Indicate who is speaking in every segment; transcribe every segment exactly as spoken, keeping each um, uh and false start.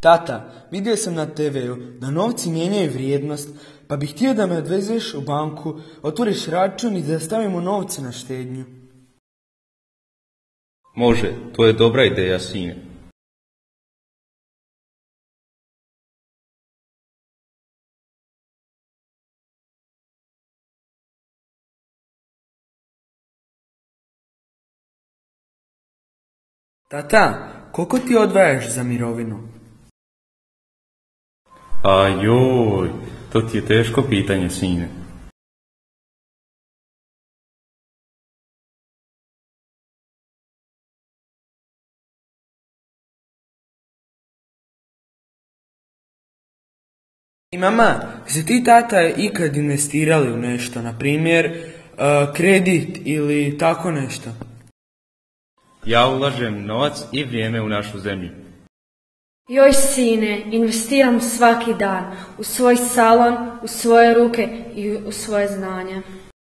Speaker 1: Tata, vidio sam na te veu da novci mijenjaju vrijednost, pa bih htio da me odvezeš u banku, otvoriš račun i da stavimo novce na štednju.
Speaker 2: Može, to je dobra ideja, sine.
Speaker 1: Tata, koliko ti odvajaš za mirovinu?
Speaker 2: A joj, to ti je teško pitanje, sine.
Speaker 1: I mama, si ti tata ikad investirali u nešto, na primjer uh, kredit ili tako nešto?
Speaker 2: Ja ulažem novac i vrijeme u našu zemlju.
Speaker 3: Joj sine, investiram svaki dan u svoj salon, u svoje ruke i u svoje znanje.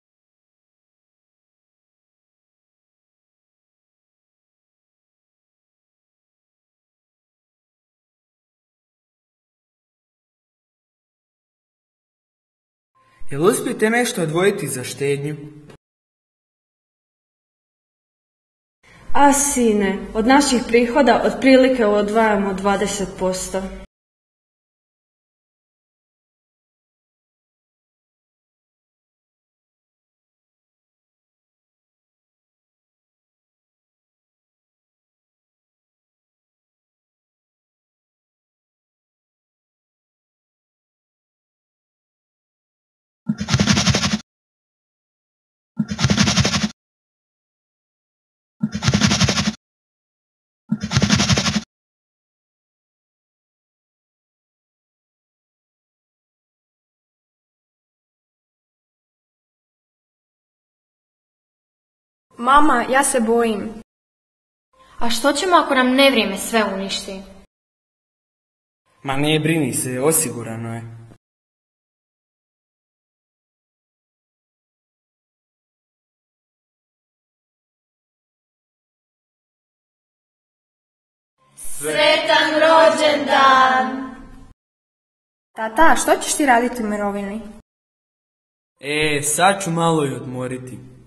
Speaker 1: Jel uspijete nešto odvojiti za štednju?
Speaker 3: A sine, od naših prihoda otprilike odvajamo dvadeset posto.
Speaker 4: Mama, ja se bojim.
Speaker 5: A što ćemo ako nam nevrijeme sve uništi?
Speaker 1: Ma ne brini se, osigurano je.
Speaker 5: Sretan rođendan!
Speaker 4: Tata, što ćeš ti raditi u mirovini?
Speaker 1: E, sad ću malo i odmoriti.